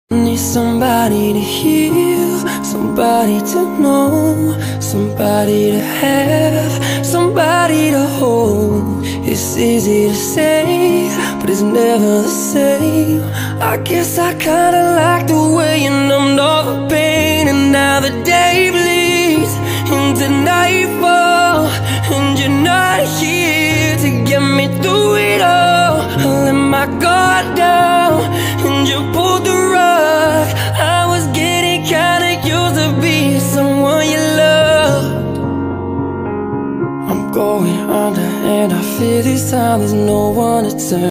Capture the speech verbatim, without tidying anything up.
Need somebody to heal, somebody to know, somebody to have, somebody to hold. It's easy to say, but it's never the same. I guess I kinda like the way you numbed all the pain. And now the day bleeds into nightfall, and you're not here to get me through it all. I let my guard down, and you pulled the rug. I was getting kinda used to being someone you loved. I'm going under, and I fear this time there's no one to turn.